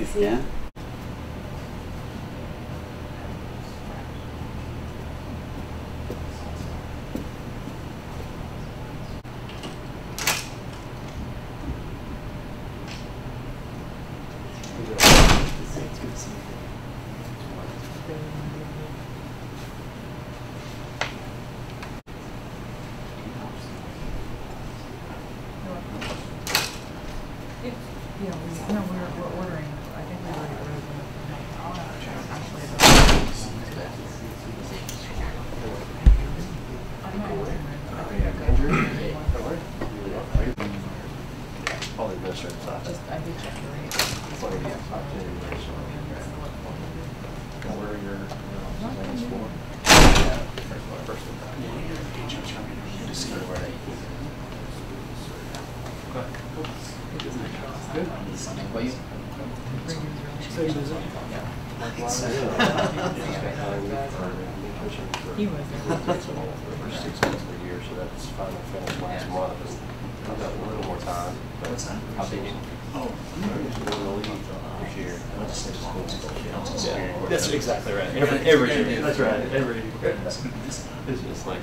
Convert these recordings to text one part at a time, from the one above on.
see you. He was for 6 months per year, so that's finally finished last month. I've got a little more time. What's that? I'll be in the league this year. Yeah. That's exactly right. Every year. That's right. Every year. It's just like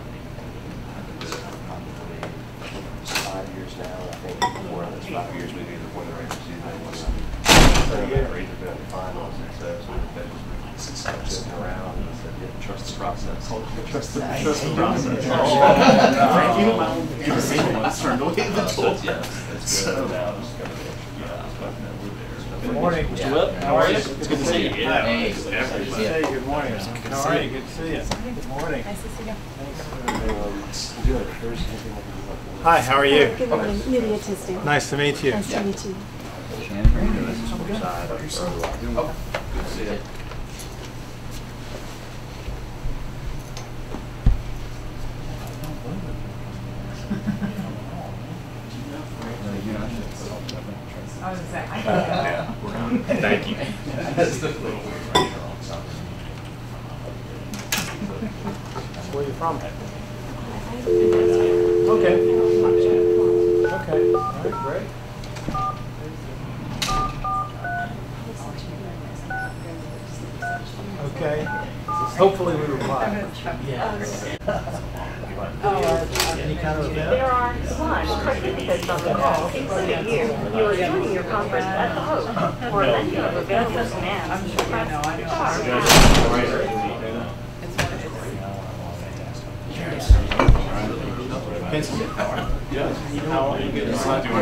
5 years now. I think before those 5 years we've either won the regular season or won or either been in the finals, and so we've been sitting around and said, yeah, trust the process. Trust the process. Good morning. Mr. Whip, how are you? It's good to see you. Yeah. Hey, good morning. How are you? Good to see you. Good morning. Nice to see you. Hi, how are you? Good morning. Nydia, Tisdale. Nice to meet you. Nice to meet you. Good to see you. I was going to say, Thank you. Where are you from? Okay. Okay. All right, great. Okay. Hopefully we reply. Yes. Any kind of event? There are 1 participants on the call, including you. You are joining your conference as the host for a menu of available commands. I'm sure you know, I know. How are you? Good.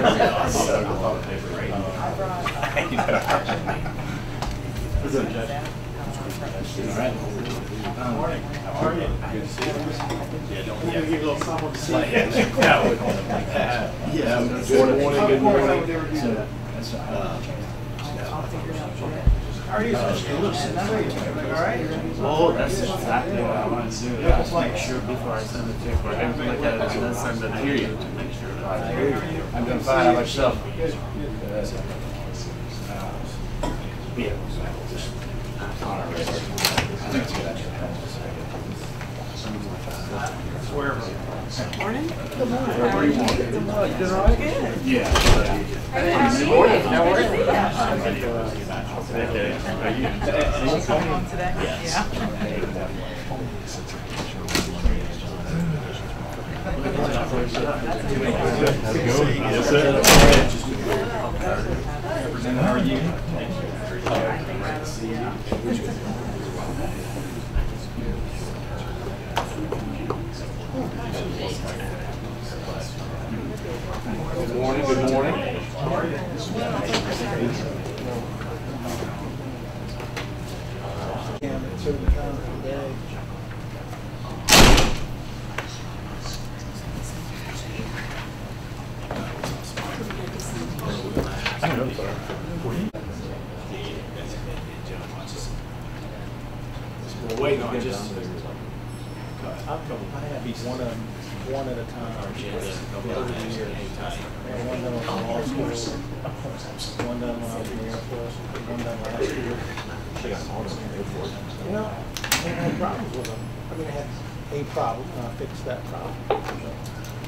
All right. Good morning. How are you? Good to see you. Yeah, don't give you a little something. Yeah. Good morning. Good morning. How are you? All right. Oh, that's exactly what I want to do. I just make sure before I send it to you. I look at it and then send it to you. I'm doing fine. How about yourself? Yeah. Morning. Good morning. How are you? Good morning. Good all right? Good. Yeah. Good morning. How are you? Are you? Home today? Yeah. Yes, sir. How are you? Good morning. Good morning. We're waiting on just. I have each one of them, one at a time. Over the year. One done with law school, one done when I was in the Air Force, one done last year. You know, I had problems with them. I mean, I had a problem, and I fixed that problem.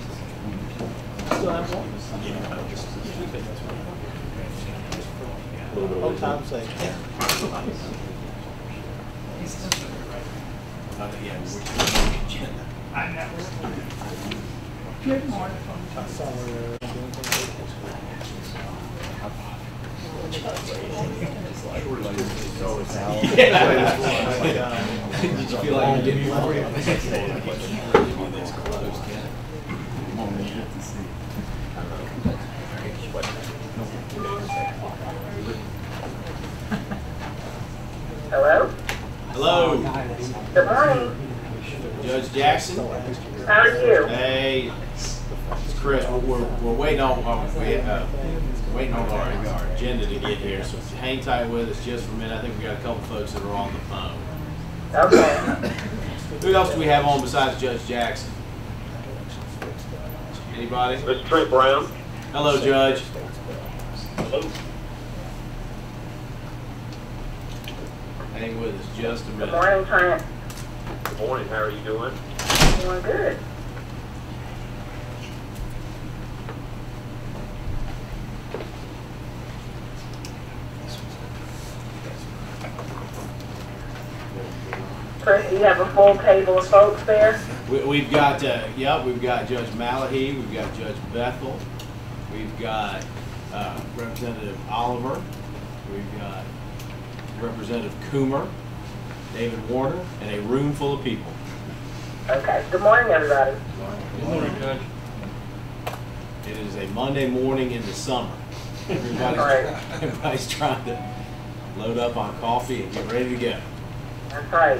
Still have one. Whole time saying. Good morning. Did you feel like you didn't want it? Hello? Hello, Good morning. Judge Jackson. How are you? Hey, it's Chris. We're waiting on waiting on our agenda to get here. So if you hang tight with us just for a minute, I think we got a couple folks that are on the phone. Okay. Who else do we have on besides Judge Jackson? Anybody? Mr. Trent Brown. Hello, Judge. Hello. Hang with us just a Good minute. morning, Trent. Good morning. How are you doing? Doing good. Trent, do you have a full table of folks there? We've got we've got Judge Malahy, we've got Judge Bethel, we've got Representative Oliver, we've got Representative Coomer, David Warner, and a room full of people. Okay. Good morning, everybody. Good morning, Judge. It is a Monday morning in the summer. Everybody's trying to load up on coffee and get ready to go. That's right.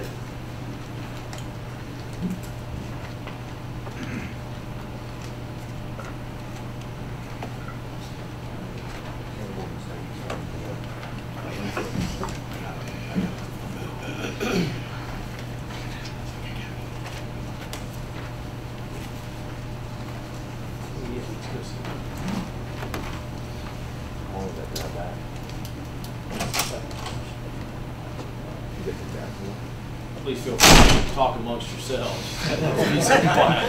Please feel free to talk amongst yourselves. Please be quiet.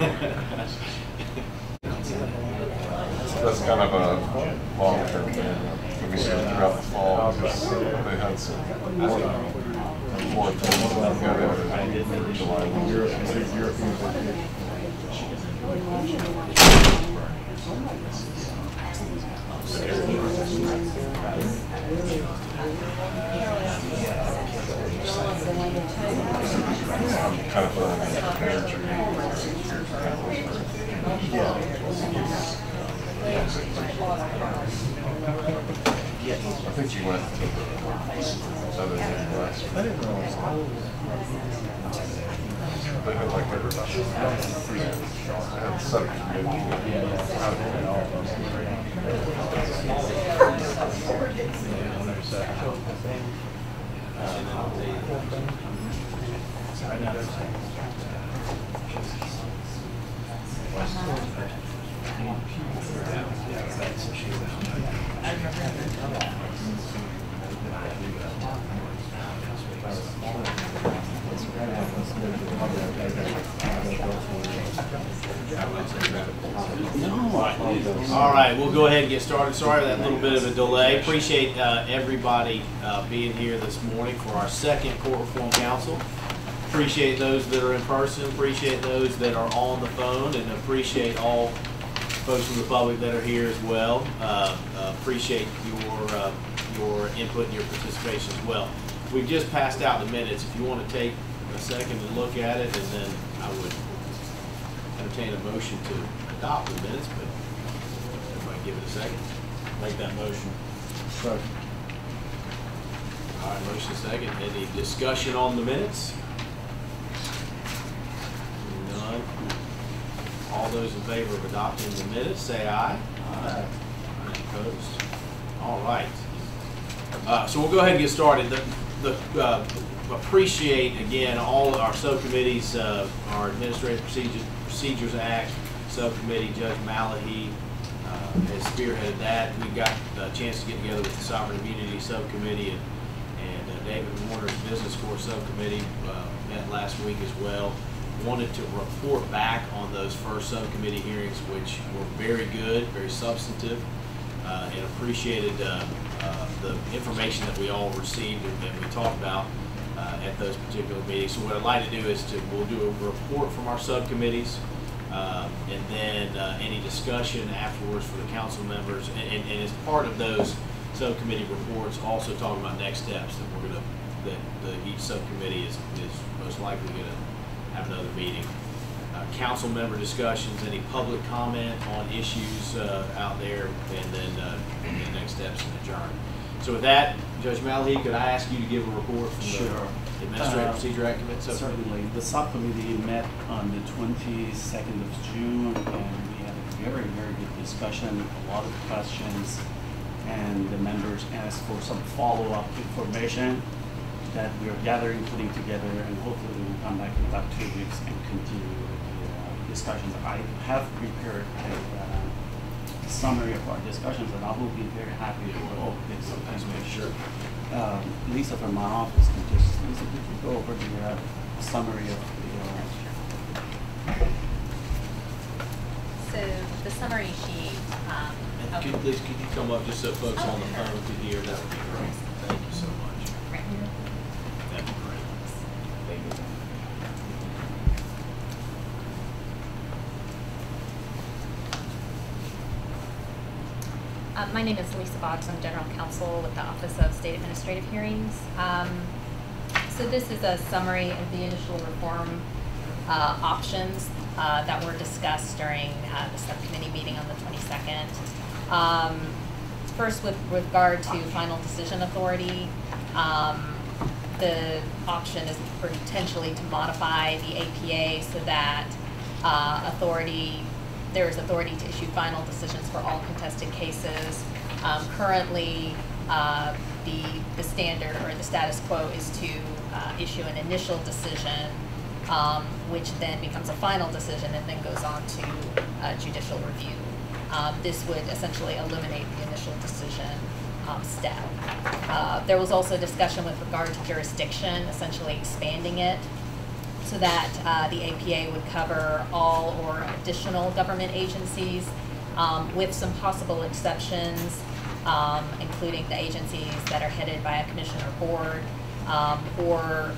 That's kind of a long-term thing. We see it throughout the fall because they had some more things that got added for July. I'm kind of feeling prepared to I think you went to the other than last week. I didn't realize they had like everybody. They had All right, we'll go ahead and get started. Sorry for that little bit of a delay. Appreciate everybody being here this morning for our second Court Reform Council. Appreciate those that are in person, appreciate those that are on the phone, and appreciate all folks from the public that are here as well. Appreciate your input and your participation as well. We've just passed out the minutes. If you want to take a second to look at it, and then I would entertain a motion to adopt the minutes, but everybody give it a second. Make that motion. Second. All right, motion second. Any discussion on the minutes? None. All those in favor of adopting the minutes, say aye. Aye. Any opposed? All right. So we'll go ahead and get started. Appreciate again all of our subcommittees, our Administrative Procedures Act subcommittee. Judge Malahy has spearheaded that. We've got a chance to get together with the Sovereign Immunity Subcommittee and David Warner's Business Court Subcommittee met last week as well. Wanted to report back on those first subcommittee hearings, which were very good, very substantive. and appreciated the information that we all received and we talked about at those particular meetings. So what I'd like to do is we'll do a report from our subcommittees, and then any discussion afterwards for the council members. And as part of those subcommittee reports, also talking about next steps that we're gonna each subcommittee is most likely gonna have another meeting. Council member discussions, any public comment on issues out there, and then the next steps and adjourn. So with that, Judge Malhi, could I ask you to give a report from the Administrative Procedure Act Committee? Certainly. The subcommittee met on the 22nd of June, and we had a very, very good discussion, a lot of questions, and the members asked for some follow-up information that we are gathering, putting together, and hopefully we'll come back in about 2 weeks and continue the discussions. I have prepared a summary of our discussions, and I will be very happy to go over this information. Lisa from my office can just, Lisa, could you go over the summary of So the summary sheet. Could you come up just so folks on the phone could hear? That would be great. Thank you so much. Right here. That'd be great. Thank you. My name is Lisa Boggs. I'm General Counsel with the Office of State Administrative Hearings. So this is a summary of the initial reform options that were discussed during the subcommittee meeting on the 22nd. First, with regard to final decision authority, the option is potentially to modify the APA so that there is authority to issue final decisions for all contested cases. Currently, the standard or the status quo is to issue an initial decision, which then becomes a final decision and then goes on to judicial review. This would essentially eliminate the initial decision step. There was also discussion with regard to jurisdiction, essentially expanding it so that the APA would cover all or additional government agencies, with some possible exceptions, including the agencies that are headed by a commission or board, or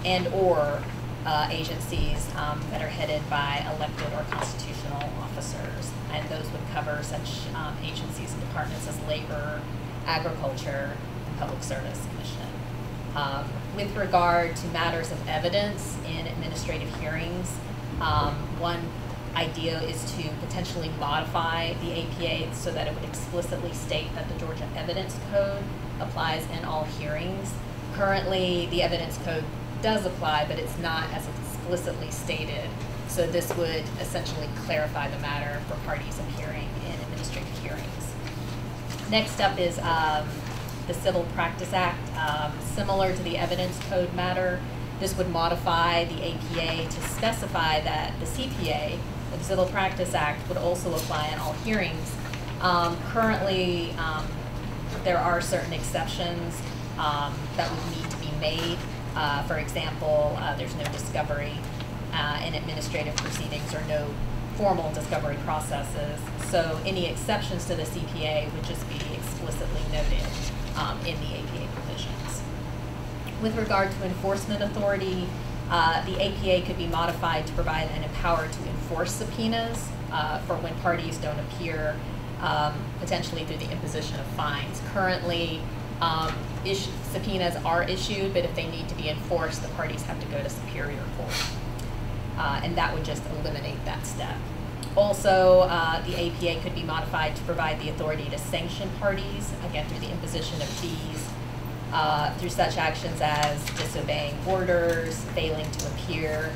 agencies that are headed by elected or constitutional officers, and those would cover such agencies and departments as labor, agriculture, and public service commission. With regard to matters of evidence in administrative hearings, one idea is to potentially modify the APA so that it would explicitly state that the Georgia Evidence Code applies in all hearings. Currently, the Evidence Code does apply, but it's not as explicitly stated. So this would essentially clarify the matter for parties appearing in administrative hearings. Next up is the Civil Practice Act. Similar to the Evidence Code matter, this would modify the APA to specify that the CPA, the Civil Practice Act, would also apply in all hearings. Currently, there are certain exceptions that would need to be made. For example, there's no discovery in administrative proceedings or no formal discovery processes. So any exceptions to the CPA would just be explicitly noted in the APA provisions. With regard to enforcement authority, the APA could be modified to provide and empower to enforce subpoenas for when parties don't appear, potentially through the imposition of fines. Currently, subpoenas are issued, but if they need to be enforced, the parties have to go to Superior Court. And that would just eliminate that step. Also, the APA could be modified to provide the authority to sanction parties, again through the imposition of fees, through such actions as disobeying orders, failing to appear,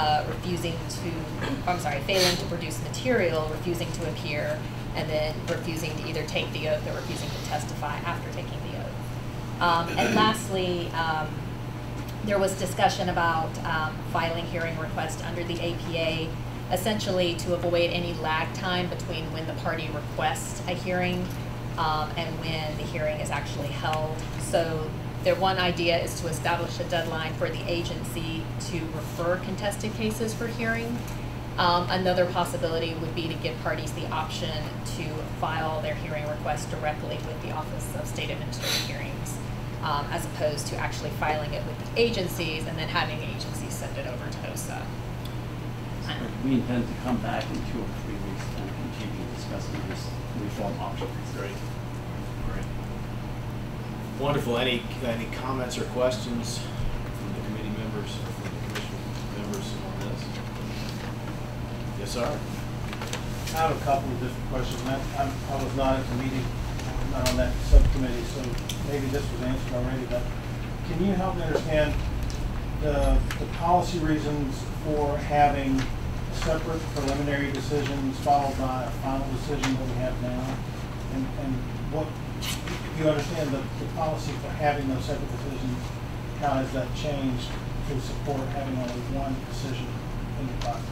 failing to produce material, refusing to appear, and then refusing to either take the oath or refusing to testify after taking the oath. And lastly, there was discussion about filing hearing requests under the APA, essentially to avoid any lag time between when the party requests a hearing and when the hearing is actually held. So one idea is to establish a deadline for the agency to refer contested cases for hearing, Another possibility would be to give parties the option to file their hearing request directly with the Office of State Administrative Hearings, as opposed to actually filing it with the agencies and then having the agencies send it over to OSA. We intend to come back in 2 or 3 weeks and continue discussing this reform option. Great. Great. Wonderful. Any comments or questions from the committee members or from the commission members on this? Yes, sir. I have a couple of different questions. I was not at the meeting, not on that subcommittee, so maybe this was answered already, but can you help me understand the policy reasons for having separate preliminary decisions followed by a final decision that we have now? And what, if you understand the policy for having those separate decisions, how has that changed to support having only one decision in the process?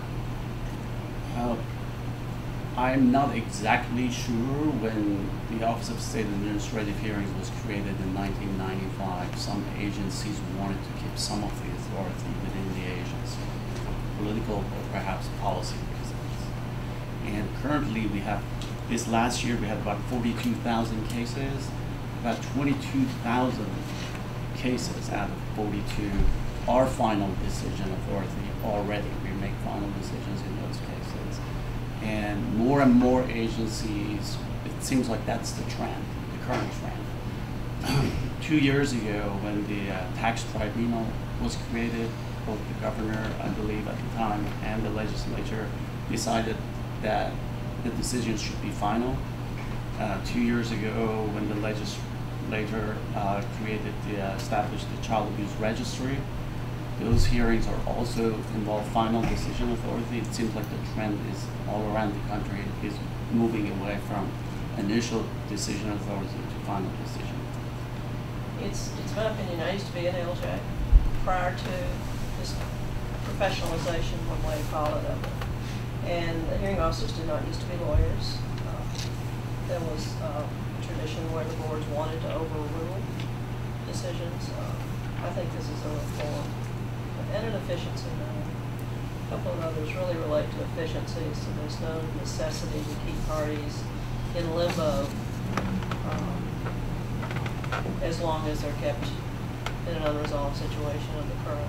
I'm not exactly sure. When the Office of State Administrative Hearings was created in 1995, some agencies wanted to keep some of the authority within the agency, political or perhaps policy reasons. And currently we have, this last year we had about 42,000 cases. About 22,000 cases out of 42 are final decision authority already. We make final decisions in those cases. And more agencies, it seems like that's the trend, the current trend. 2 years ago, when the tax tribunal was created, both the governor, I believe at the time, and the legislature decided that the decisions should be final. 2 years ago, when the legislature established the child abuse registry, those hearings are also involve final decision authority. It seems like the trend is all around the country is moving away from initial decision authority to final decision. It's my opinion, I used to be an LJ prior to this professionalization, one way to call it, of it. And the hearing officers did not used to be lawyers. There was a tradition where the boards wanted to overrule decisions. I think this is a reform and an efficiency matter. A couple of others really relate to efficiency, so there's no necessity to keep parties in limbo as long as they're kept in an unresolved situation of the current.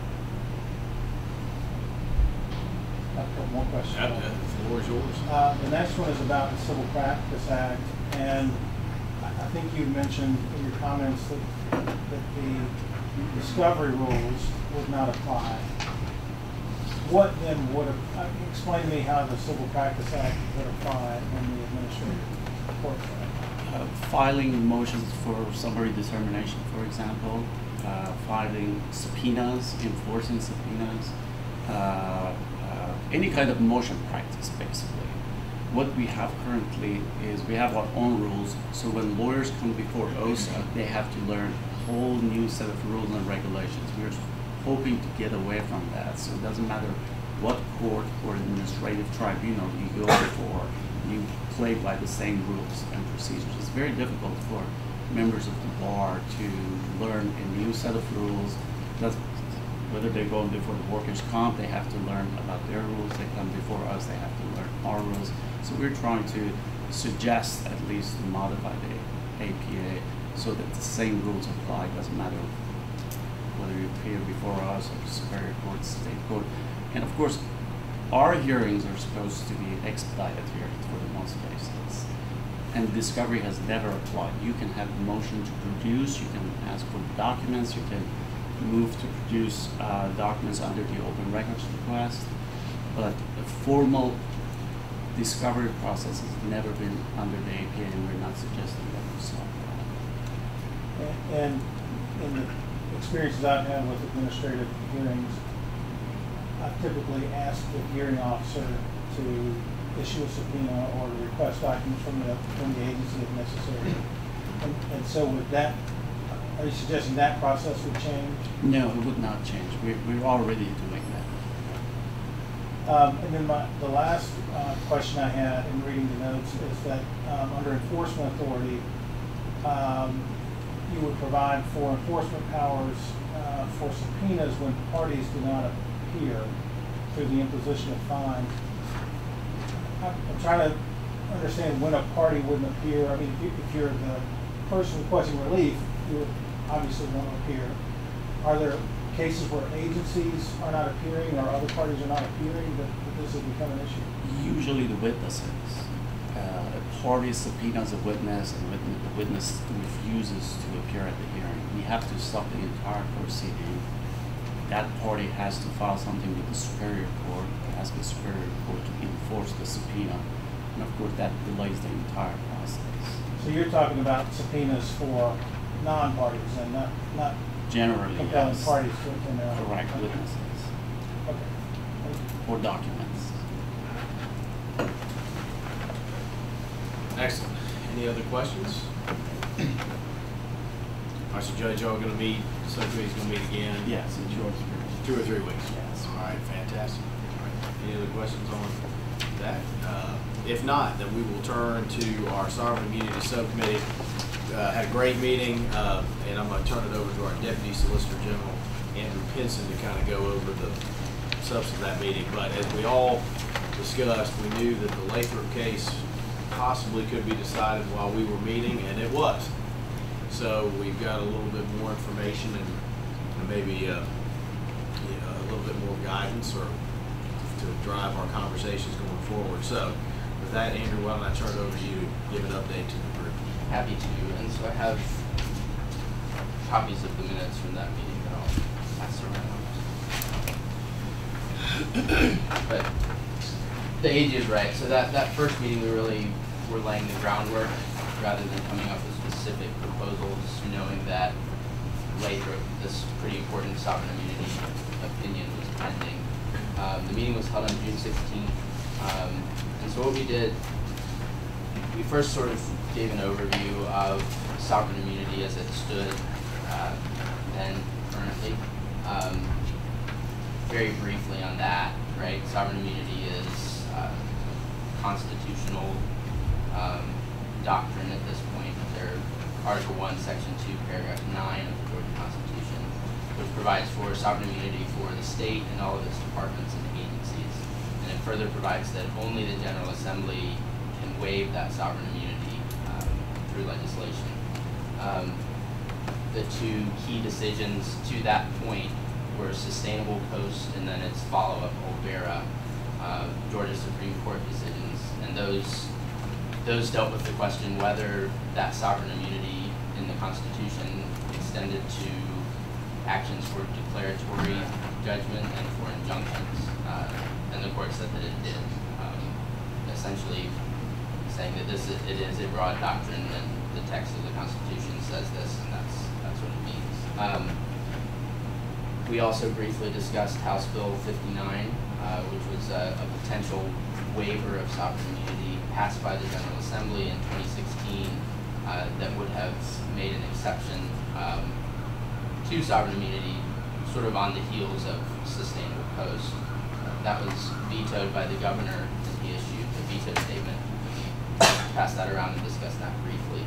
I've got one question. The floor is yours. The next one is about the Civil Practice Act, and I think you mentioned in your comments that the discovery rules would not apply. What then would explain to me how the Civil Practice Act would apply in the administrative court? Filing motions for summary determination, for example, filing subpoenas, enforcing subpoenas, any kind of motion practice, basically. What we have currently is we have our own rules, so when lawyers come before OSA, they have to learn a whole new set of rules and regulations. We're hoping to get away from that, so it doesn't matter what court or administrative tribunal you go before, you play by the same rules and procedures. It's very difficult for members of the bar to learn a new set of rules. That's whether they're going before the workers' comp, they have to learn about their rules. They come before us, they have to learn our rules. So we're trying to suggest at least to modify the APA so that the same rules apply. It doesn't matter whether you appear before us or Superior Court, State Court. And of course, our hearings are supposed to be expedited hearings for the most cases. And discovery has never applied. You can have a motion to produce, you can ask for documents, you can move to produce documents under the open records request, but a formal discovery process has never been under the APA, and we're not suggesting that we solve that. And in the experiences I've had with administrative hearings, I've typically asked the hearing officer to issue a subpoena or to request documents from the agency if necessary. And so with that, are you suggesting that process would change? No, it would not change. We're already doing that. And then the last question I had in reading the notes is that under enforcement authority, you would provide for enforcement powers for subpoenas when parties do not appear. through the imposition of fines. I'm trying to understand when a party wouldn't appear. I mean, if you're the person requesting relief, you would obviously want to appear. Are there cases where agencies are not appearing or other parties are not appearing that this has become an issue? Usually the witnesses. A party subpoenas a witness and the witness refuses to appear at the hearing. We have to stop the entire proceeding. That party has to file something with the Superior Court, ask the Superior Court to enforce the subpoena. And of course that delays the entire process. So you're talking about subpoenas for non-parties and not generally compelling yes. parties to attend their own. Correct witnesses. Okay. Thank you. Or documents. Excellent. Any other questions? All right, so Judge, y'all gonna meet, subcommittee's gonna meet again? Yes, in short. 2 or 3 weeks? Yes. All right, fantastic. All right. Any other questions on that? If not, then we will turn to our Sovereign Immunity Subcommittee. Had a great meeting, and I'm gonna turn it over to our Deputy Solicitor General, Andrew Pinson, to kind of go over the substance of that meeting. But as we all discussed, we knew that the Lathrop case possibly could be decided while we were meeting, and it was. So we've got a little bit more information and maybe a little bit more guidance or to drive our conversations going forward. So with that, Andrew, why don't I turn it over to you to give an update to the group? Happy to, and so I have copies of the minutes from that meeting that I'll pass around. But the AG is right. So that first meeting, we really were laying the groundwork rather than coming up with specific proposals, knowing that Lathrop, this pretty important sovereign immunity opinion, was pending. The meeting was held on June 16th, and so what we did, we first sort of gave an overview of sovereign immunity as it stood then currently. Very briefly on that, right? Sovereign immunity is constitutional doctrine at this point. There, Article 1, Section 2, Paragraph 9 of the Georgia Constitution, which provides for sovereign immunity for the state and all of its departments and agencies. And it further provides that only the General Assembly can waive that sovereign immunity through legislation. The 2 key decisions to that point were Sustainable Coast and then its follow-up, Olvera, Georgia Supreme Court decisions. And those dealt with the question whether that sovereign immunity in the Constitution extended to actions for declaratory judgment and for injunctions. And the court said that it did, essentially saying that it is a broad doctrine and the text of the Constitution says this, and that's what it means. We also briefly discussed House Bill 59, which was a potential waiver of sovereign immunity passed by the General Assembly in 2016 that would have made an exception to sovereign immunity sort of on the heels of Sustainable Coast. That was vetoed by the governor as he issued the veto statement. We passed that around and discussed that briefly.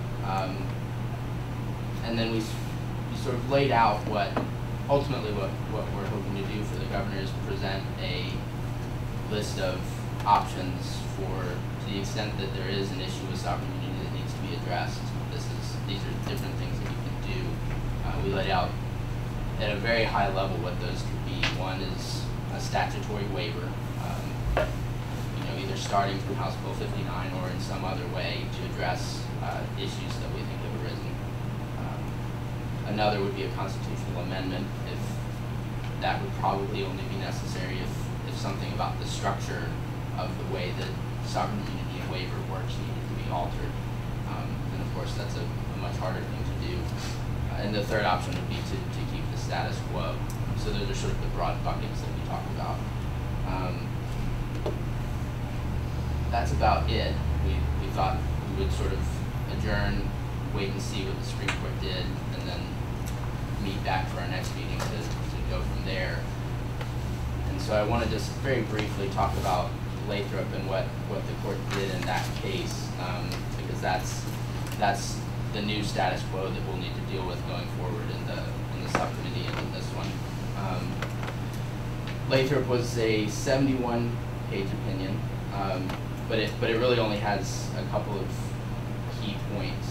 And then we sort of laid out what ultimately what we're hoping to do for the governor is present a list of options for, to the extent that there is an issue with sovereign immunity that needs to be addressed. These are different things that you can do. We laid out at a very high level what those could be. One is a statutory waiver, either starting from House Bill 59 or in some other way to address issues that we think have arisen. Another would be a constitutional amendment, if that would probably only be necessary if something about the structure of the way that sovereign immunity and waiver works needed to be altered. And of course, that's a much harder thing to do. And the third option would be to keep the status quo. So those are sort of the broad buckets that we talked about. That's about it. We thought we would sort of adjourn, wait and see what the Supreme Court did, and then meet back for our next meeting to go from there. And so I want to just very briefly talk about Lathrop and what the court did in that case, because that's the new status quo that we'll need to deal with going forward in the subcommittee and in this one. Lathrop was a 71-page opinion, but it really only has a couple of key points.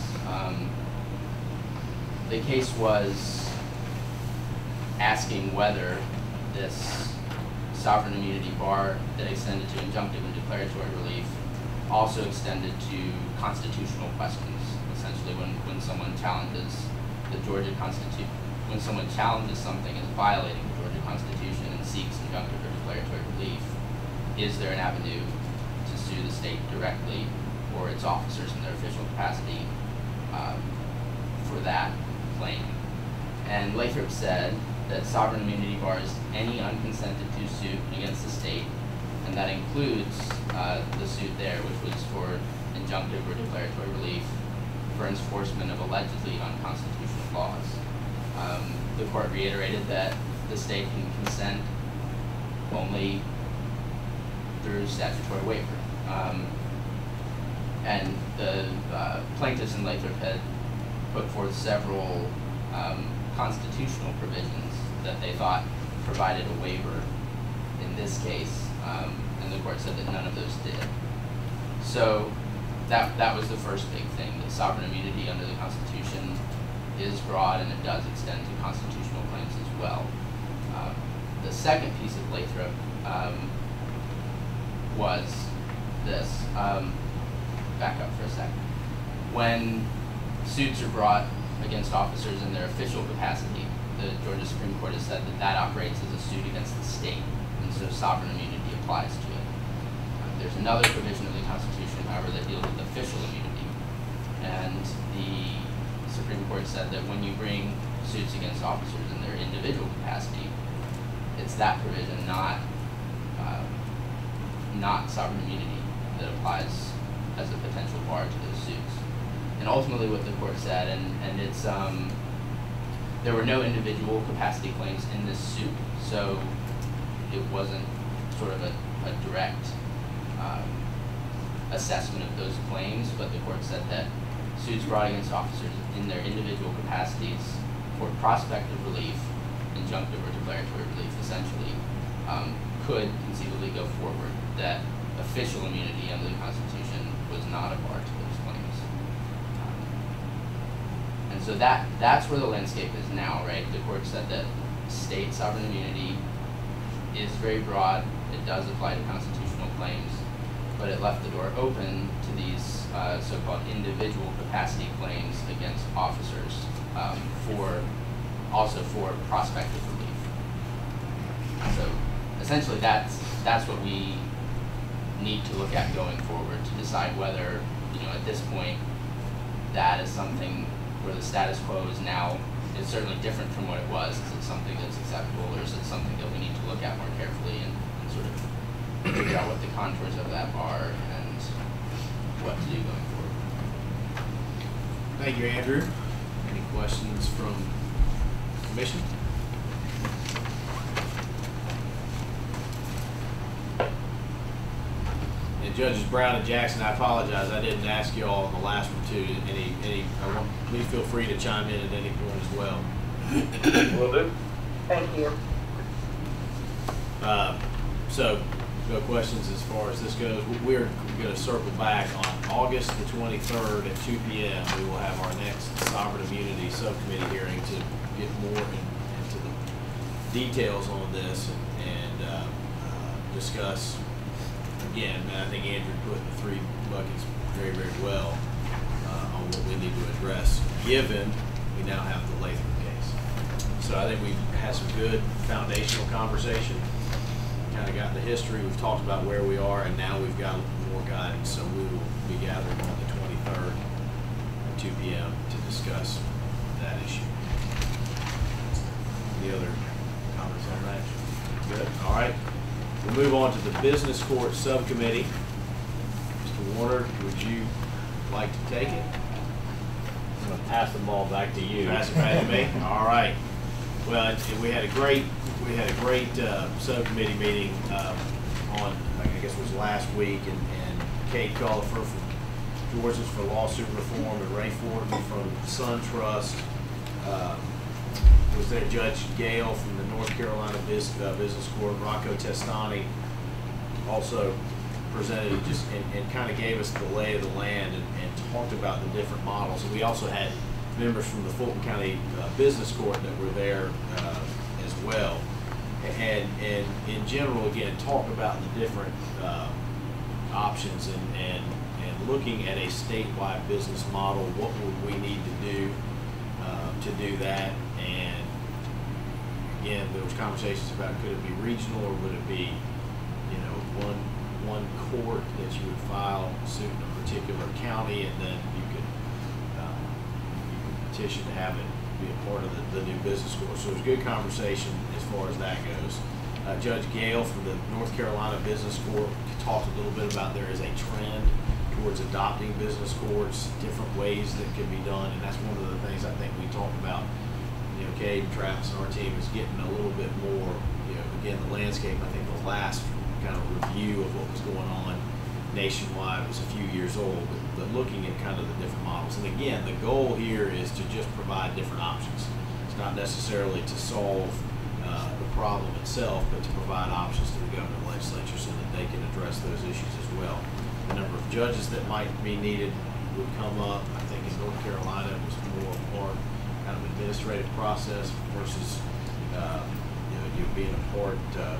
The case was asking whether this sovereign immunity bar that extended to injunctive and declaratory relief also extended to constitutional questions. Essentially, when someone challenges the Georgia Constitution, when someone challenges something as violating the Georgia Constitution and seeks injunctive or declaratory relief, is there an avenue to sue the state directly or its officers in their official capacity for that claim? And Lathrop said that sovereign immunity bars any unconsented to suit against the state, and that includes the suit there, which was for injunctive or declaratory relief for enforcement of allegedly unconstitutional laws. The court reiterated that the state can consent only through statutory waiver. And the plaintiffs in Lathrop had put forth several constitutional provisions that they thought provided a waiver in this case, and the court said that none of those did. So that was the first big thing, that sovereign immunity under the Constitution is broad and it does extend to constitutional claims as well. The second piece of Lathrop was this. Back up for a second. When suits are brought against officers in their official capacity, the Georgia Supreme Court has said that that operates as a suit against the state, and so sovereign immunity applies to it. There's another provision of the Constitution, however, that deals with official immunity, and the Supreme Court said that when you bring suits against officers in their individual capacity, it's that provision, not sovereign immunity, that applies as a potential bar to those suits. And ultimately what the court said, and it's, there were no individual capacity claims in this suit, so it wasn't sort of a direct assessment of those claims, but the court said that suits brought against officers in their individual capacities for prospective relief, injunctive or declaratory relief essentially, could conceivably go forward, that official immunity under the Constitution was not a bar to those claims. And so that's where the landscape is now, right? The court said that state sovereign immunity is very broad, it does apply to constitutional claims, but it left the door open to these so-called individual capacity claims against officers also for prospective relief. So essentially that's what we need to look at going forward to decide whether, at this point, that is something where the status quo is now, is certainly different from what it was. Is it something that's acceptable, or is it something that we need to look at more carefully and sort of figure out what the contours of that are and what to do going forward? Thank you, Andrew. Any questions from the commission? And Judges Brown and Jackson, I apologize, I didn't ask you all on the last one too. Please feel free to chime in at any point as well. Will do. Thank you. So, no questions as far as this goes. We're going to circle back on August the 23rd at 2 p.m. We will have our next sovereign immunity subcommittee hearing to get more into the details on this and discuss. Again, I think Andrew put the three buckets very, very well on what we need to address, given we now have the Lathrop case. So I think we've had some good foundational conversation, kind of got the history, we've talked about where we are, and now we've got more guidance. So we will be gathering on the 23rd at 2 p.m. to discuss that issue. Any other comments on that? Good. All right. We'll move on to the Business Court Subcommittee. Mr. Warner, would you like to take it? I'm going to pass the ball back to you. Pass it back to me? All right. Well, we had a great subcommittee meeting on, I guess it was last week, and Kate Cullifer from Georgians for Lawsuit Reform and Ray Fordham from SunTrust. Was there Judge Gale from the North Carolina Business Court. Rocco Testani also presented just and kind of gave us the lay of the land and talked about the different models. And we also had members from the Fulton County Business Court that were there as well. And in general, again, talk about the different options and looking at a statewide business model. What would we need to do that? And again, there was conversations about could it be regional or would it be, you know, one court that you would file suit in a particular county, and then you could petition to have it be a part of the new business court. So it was a good conversation as far as that goes. Judge Gale from the North Carolina Business Court talked a little bit about there is a trend towards adopting business courts, different ways that could be done, and that's one of the things I think we talked about. You know, Cade, Travis, and our team is getting a little bit more, you know, again, the landscape, I think the last kind of review of what was going on nationwide was a few years old, but looking at kind of the different models. And again, the goal here is to just provide different options. It's not necessarily to solve the problem itself, but to provide options to the governor and legislature so that they can address those issues as well. The number of judges that might be needed would come up. I think in North Carolina it was more part kind of administrative process versus you know, you being a part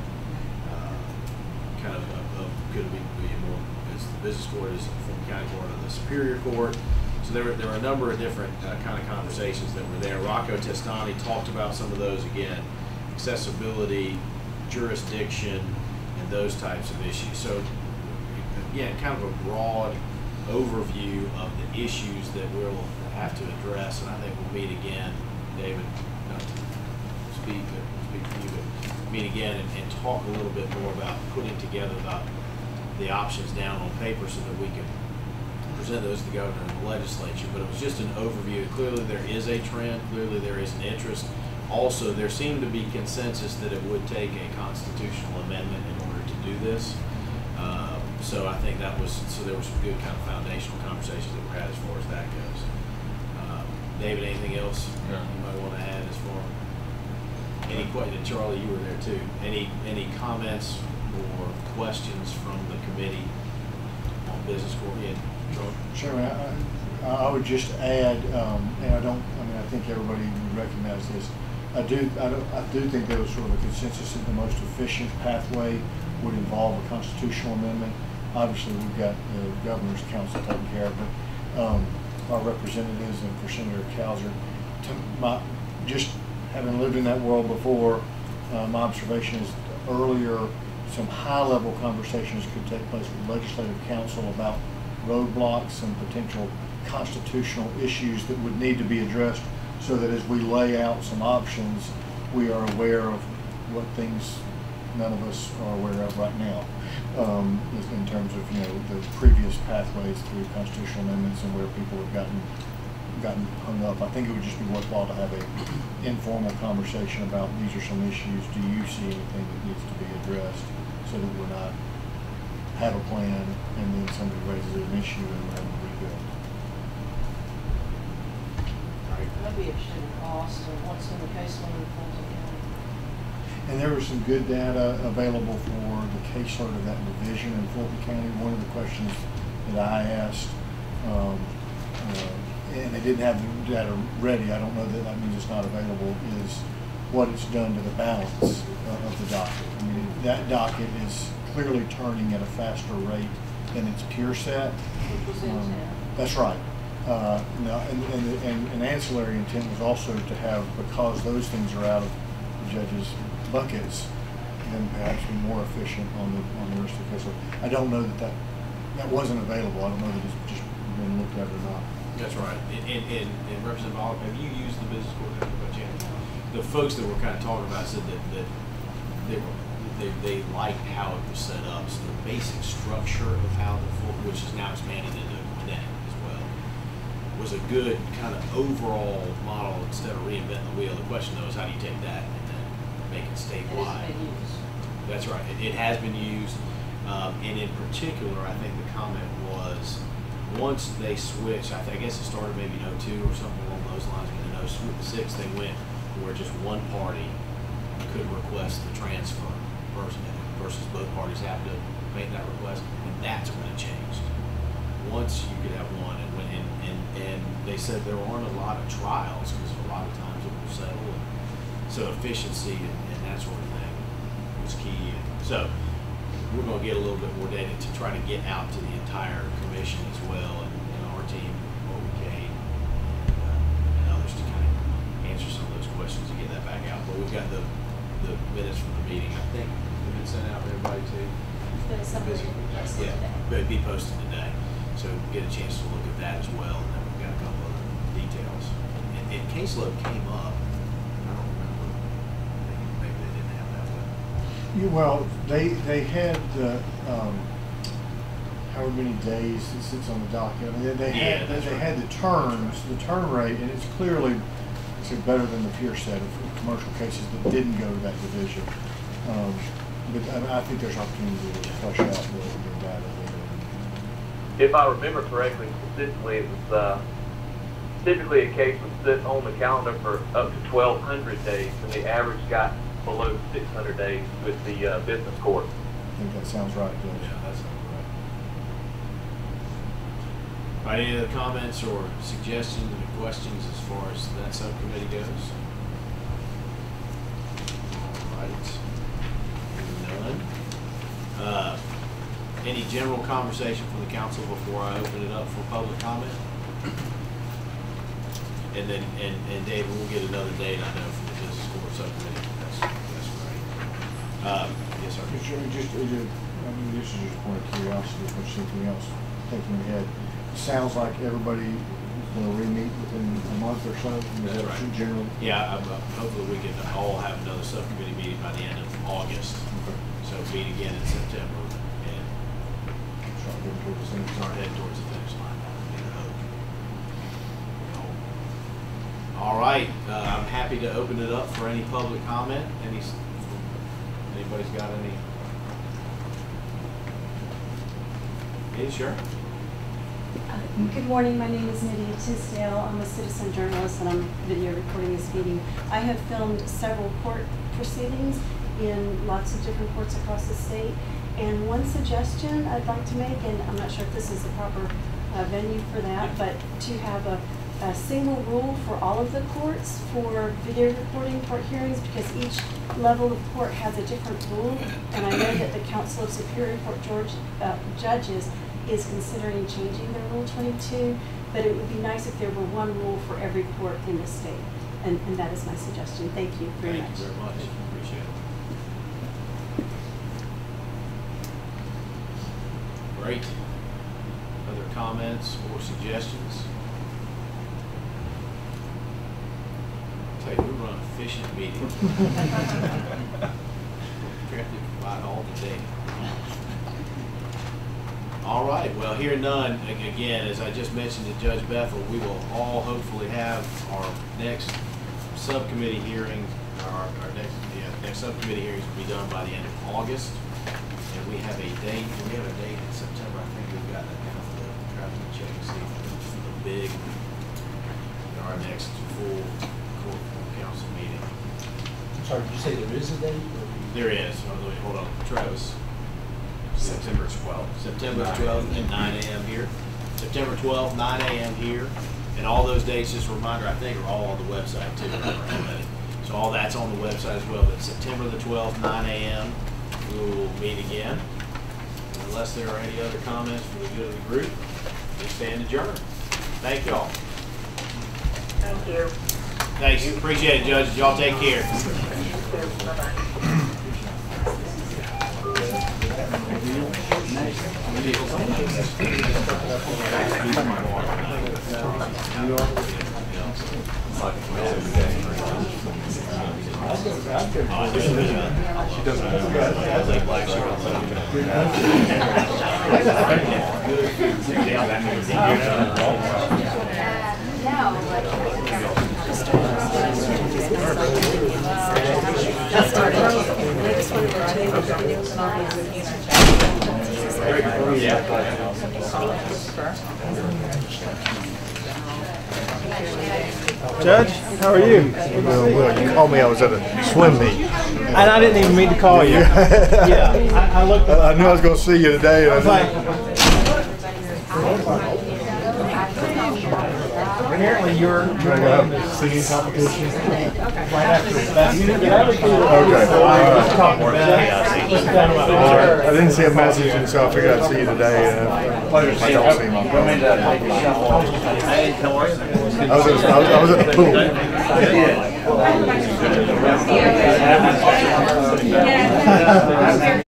kind of could be more as the business court is from county court of the Superior Court. So there were a number of different kind of conversations that were there. Rocco Testani talked about some of those again, accessibility, jurisdiction, and those types of issues. So again, kind of a broad overview of the issues that we'll have to address, and I think we'll meet again, David, not to speak for you, but meet again and talk a little bit more about putting together the options down on paper so that we can present those to the governor and the legislature. But it was just an overview. Clearly there is a trend, clearly there is an interest. Also, there seemed to be consensus that it would take a constitutional amendment in order to do this. So I think that was, so there were some good kind of foundational conversations that were had as far as that goes. David, anything else you might want to add as far as any questions? Charlie, you were there too. Any comments or questions from the committee on business court? Yeah, Charlie? Sure. I would just add, and I think everybody would recognize this. I do think there was sort of a consensus that the most efficient pathway would involve a constitutional amendment. Obviously, we've got the governor's council taken care of, but our representatives and for Senator Cowsert, just having lived in that world before, my observation is earlier some high-level conversations could take place with legislative council about roadblocks and potential constitutional issues that would need to be addressed, so that as we lay out some options, we are aware of what things none of us are aware of right now, in terms of, you know, the previous pathways through constitutional amendments and where people have gotten hung up. I think it would just be worthwhile to have a informal conversation about these are some issues. Do you see anything that needs to be addressed, so that we're not have a plan and then somebody raises an issue and we're having to rebuild. I'd be interested in cost and what's in the caseload in Fulton County. And there was some good data available for the caseload of that division in Fulton County. One of the questions that I asked, and they didn't have the data ready, I don't know that that means it's not available, is what it's done to the balance of the docket. I mean, that docket is clearly turning at a faster rate than its peer set. Which was intent. That's right. And ancillary intent was also to have, because those things are out of the judge's buckets, then perhaps be more efficient on the rest of the case. I don't know that wasn't available. I don't know that it's just been looked at or not. That's right. And Representative Olive, have you used the business court by chance? The folks that were kind of talking about said that they liked how it was set up. So the basic structure of how which is now expanded into Gwinnett as well, was a good kind of overall model instead of reinventing the wheel. The question though is how do you take that and then make it statewide? It has been used. That's right. It has been used. And in particular, I think the comment was once they switched, I guess it started maybe in 02 or something along those lines, but in 06 they went where just one party could request the transfer versus both parties have to make that request, and that's when it changed. Once you could have one, and they said there aren't a lot of trials because a lot of times it will settle. So efficiency and that sort of thing was key. And so we're going to get a little bit more data to try to get out to the entire commission as well, and our team, OBK, and others to kind of answer some of those questions and get that back out. But we've got the minutes from the meeting, I think, have been sent out to everybody too. Yeah, but it'd be posted today. So get a chance to look at that as well, and then we've got a couple other details. And caseload came up. I don't remember. Maybe they didn't have that one. Well, they had however many days it sits on the docket. I mean, they had the turn rate, and it's clearly better than the peer set of commercial cases that didn't go to that division. But I think there's opportunity to flush out the data there. If I remember correctly, specifically, it was typically a case would sit on the calendar for up to 1,200 days, and the average got below 600 days with the business court. I think that sounds right, Judge. Yeah, that sounds right. All right, any other comments or suggestions or questions as far as that subcommittee goes? All right. None. Any general conversation from the council before I open it up for public comment? And then, and David, we'll get another date, I know, from the business court subcommittee. That's great. Yes, sir. I mean, this is just a point of curiosity, if there's anything else thinking ahead. It sounds like everybody is going to re-meet within a month or so. That's right. General. Yeah, hopefully we can all have another subcommittee meeting by the end of August. Okay. So meet again in September and Start heading towards the finish start line. heading towards the finish line. All right, I'm happy to open it up for any public comment. Anybody's got any? Yeah, sure. Good morning, my name is Nydia Tisdale. I'm a citizen journalist and I'm video recording this meeting. I have filmed several court proceedings in lots of different courts across the state. And one suggestion I'd like to make, and I'm not sure if this is the proper venue for that, but to have a single rule for all of the courts for video recording court hearings, because each level of court has a different rule. And I know that the Council of Superior Court Judges is considering changing their Rule 22, but it would be nice if there were one rule for every court in the state. And that is my suggestion. Thank you very much. Thank you very much. Appreciate it. Great. Other comments or suggestions? I'll tell you, we run an efficient meeting. We have to provide all the data. All right, well, hearing none, again, as I just mentioned to Judge Bethel, we will all hopefully have our next subcommittee hearing, our next subcommittee hearings will be done by the end of August. And we have a date in September. I think we've got that down for the traffic check and see for the big, our next full court council meeting. I'm sorry, did you say there is a date? There is. Oh, wait, hold on, Travis. September 12th. September 12th at 9 a.m. here. September 12th, 9 a.m. here. And all those dates, just a reminder, I think are all on the website too. So all that's on the website as well. But September the 12th, 9 a.m. we will meet again. And unless there are any other comments from the good of the group, we stand adjourned. Thank y'all. Thank you. Thanks. Appreciate it, judges. Y'all take care. Bye-bye. Judge, how are you? Well, you called me. I was at a swim meet. And I didn't even mean to call you. Yeah, I looked. I knew I was going to see you today. I was like, apparently you're in the singing competition right after the festival. Okay. I I didn't see a message, and so I figured I'd see you today. I don't see him. I was at the pool.